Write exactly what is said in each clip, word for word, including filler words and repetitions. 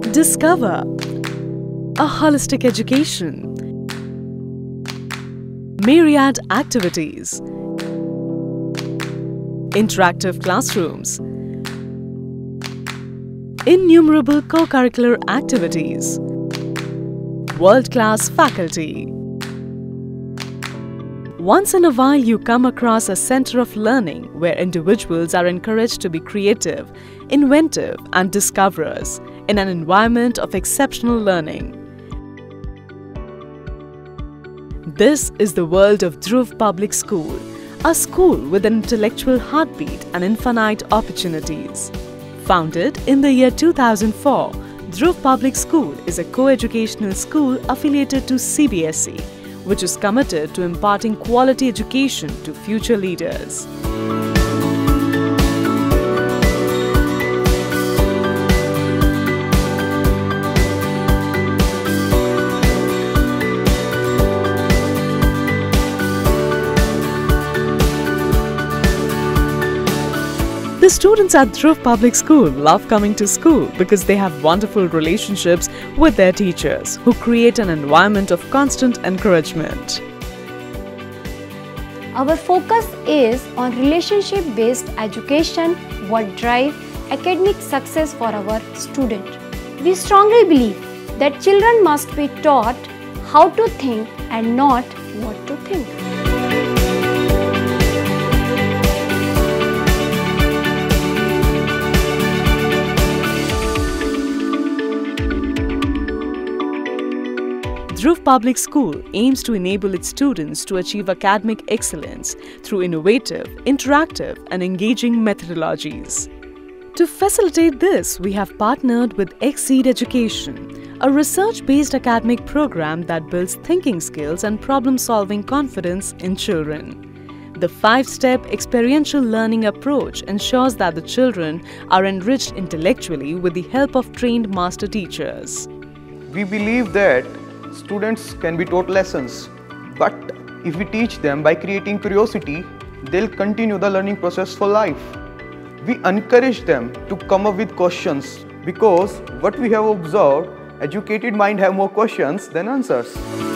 Discover a holistic education, myriad activities, interactive classrooms, innumerable co-curricular activities, world-class faculty. Once in a while, you come across a center of learning where individuals are encouraged to be creative, inventive, and discoverers in an environment of exceptional learning. This is the world of Dhruv Public School, a school with an intellectual heartbeat and infinite opportunities. Founded in the year two thousand four, Dhruv Public School is a co-educational school affiliated to C B S E, which is committed to imparting quality education to future leaders. The students at Dhruv Public School love coming to school because they have wonderful relationships with their teachers who create an environment of constant encouragement. Our focus is on relationship-based education what drive academic success for our student. We strongly believe that children must be taught how to think and not what to think. Dhruv Public School aims to enable its students to achieve academic excellence through innovative, interactive, and engaging methodologies. To facilitate this, we have partnered with Exceed Education, a research-based academic program that builds thinking skills and problem-solving confidence in children. The five-step experiential learning approach ensures that the children are enriched intellectually with the help of trained master teachers. We believe that students can be taught lessons, but if we teach them by creating curiosity, they'll continue the learning process for life. We encourage them to come up with questions because what we have observed, educated mind have more questions than answers.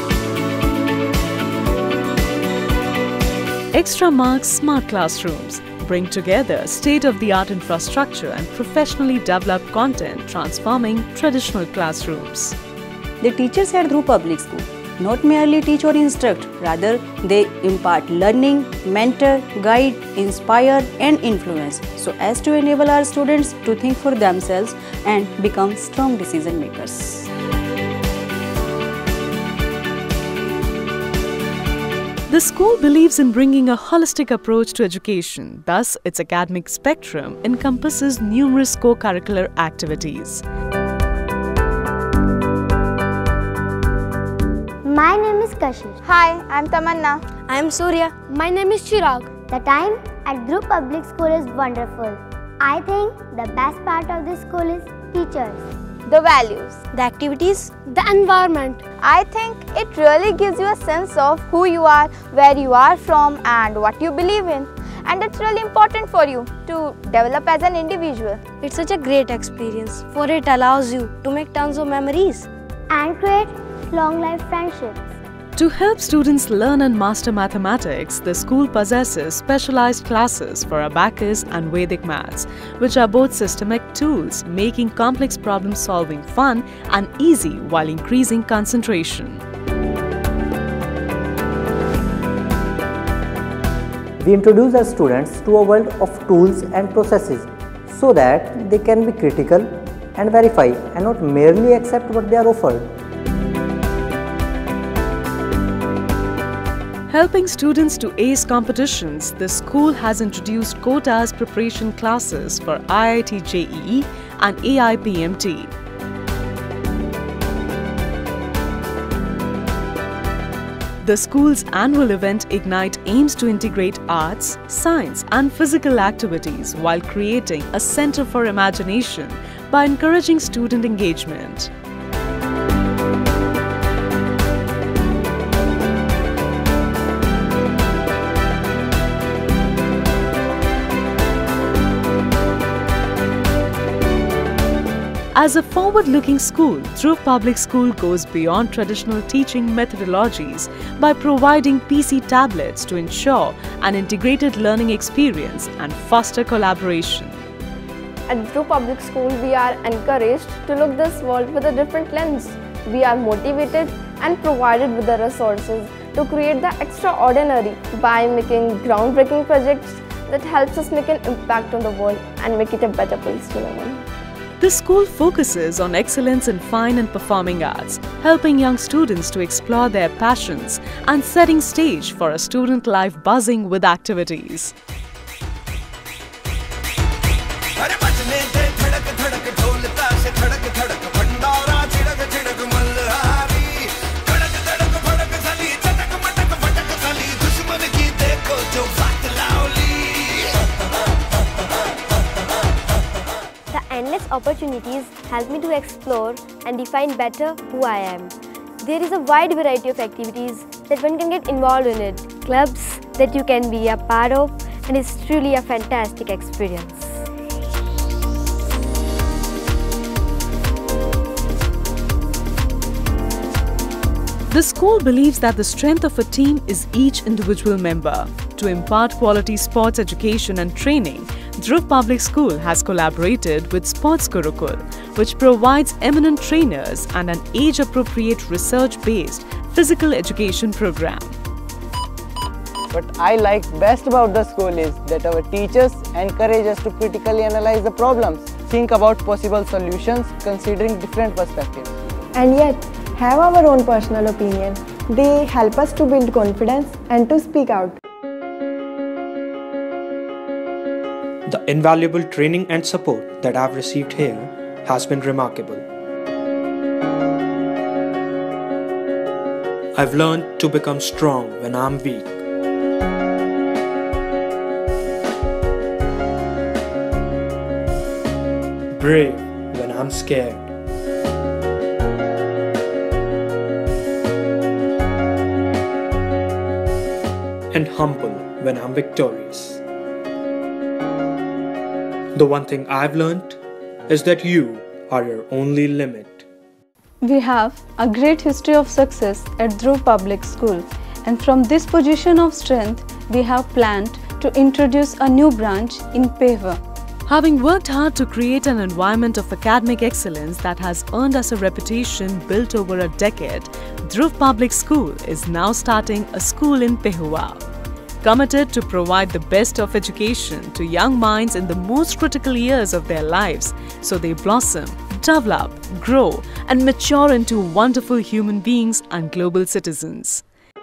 Extra Marks Smart Classrooms bring together state-of-the-art infrastructure and professionally developed content transforming traditional classrooms. The teachers at Dhruv Public School not merely teach or instruct, rather they impart learning, mentor, guide, inspire and influence so as to enable our students to think for themselves and become strong decision makers. The school believes in bringing a holistic approach to education, thus its academic spectrum encompasses numerous co-curricular activities. My name is Kashish. Hi, I'm Tamanna. I am Surya. My name is Chirag. The time at Dhruv Public School is wonderful. I think the best part of this school is teachers, The values. The activities, the environment. I think it really gives you a sense of who you are, where you are from and what you believe in. And it's really important for you to develop as an individual. It's such a great experience, for it allows you to make tons of memories and create long life friendships. To help students learn and master mathematics, the school possesses specialized classes for abacus and Vedic maths, which are both systemic tools, making complex problem solving fun and easy while increasing concentration. We introduce our students to a world of tools and processes so that they can be critical and verify and not merely accept what they are offered. Helping students to ace competitions, the school has introduced quotas preparation classes for I I T J E E and A I P M T. The school's annual event Ignite aims to integrate arts, science and physical activities while creating a center for imagination by encouraging student engagement. As a forward-looking school, Dhruv Public School goes beyond traditional teaching methodologies by providing P C tablets to ensure an integrated learning experience and foster collaboration. At Dhruv Public School, we are encouraged to look this world with a different lens. We are motivated and provided with the resources to create the extraordinary by making groundbreaking projects that helps us make an impact on the world and make it a better place to live in. The school focuses on excellence in fine and performing arts, helping young students to explore their passions and setting stage for a student life buzzing with activities. Endless opportunities help me to explore and define better who I am. There is a wide variety of activities that one can get involved in it, clubs that you can be a part of, and it's truly a fantastic experience. The school believes that the strength of a team is each individual member. To impart quality sports education and training, Dhruv Public School has collaborated with Sports Gurukul, which provides eminent trainers and an age-appropriate research-based physical education program. What I like best about the school is that our teachers encourage us to critically analyze the problems, think about possible solutions considering different perspectives. And yet, have our own personal opinion. They help us to build confidence and to speak out. The invaluable training and support that I've received here has been remarkable. I've learned to become strong when I'm weak. Brave when I'm scared. And humble when I'm victorious. The one thing I've learned is that you are your only limit. We have a great history of success at Dhruv Public School, and from this position of strength, we have planned to introduce a new branch in Pehwa. Having worked hard to create an environment of academic excellence that has earned us a reputation built over a decade, Dhruv Public School is now starting a school in Pehwa. Committed to provide the best of education to young minds in the most critical years of their lives so they blossom, develop, grow and mature into wonderful human beings and global citizens.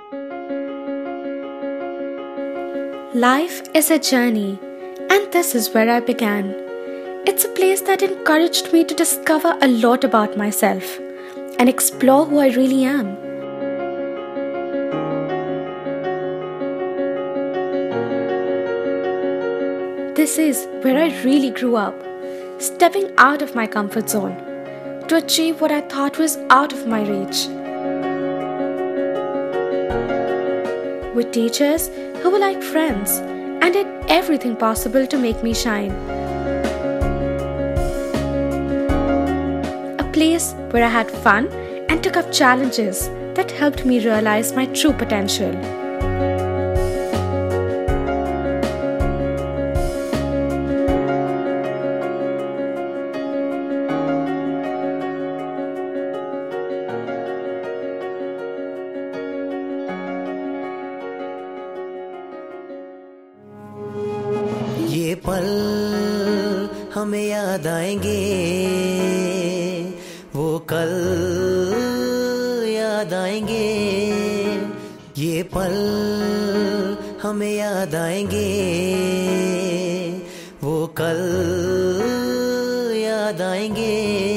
Life is a journey, and this is where I began. It's a place that encouraged me to discover a lot about myself and explore who I really am. This is where I really grew up, stepping out of my comfort zone to achieve what I thought was out of my reach. With teachers who were like friends and did everything possible to make me shine. A place where I had fun and took up challenges that helped me realize my true potential. ये पल हमें याद आएंगे, वो कल याद आएंगे। ये पल हमें याद आएंगे, वो कल याद आएंगे।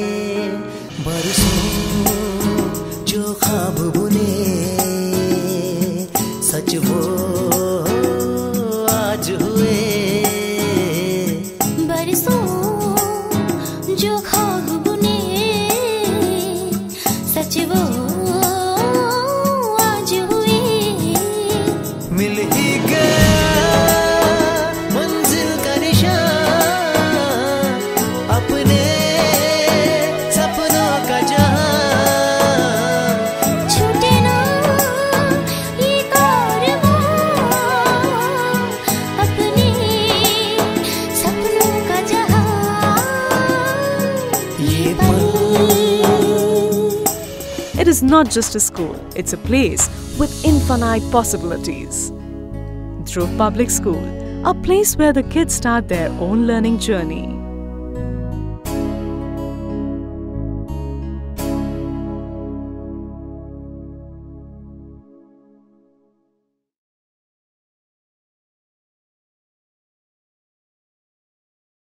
बरसों जो ख्वाब बुने सच वो आज हुए। जो ख्वाब बुने सच वो आज हुए। मिल ही गया मंजिल का निशान, अपने not just a school, it's a place with infinite possibilities. Dhruv Public School, a place where the kids start their own learning journey.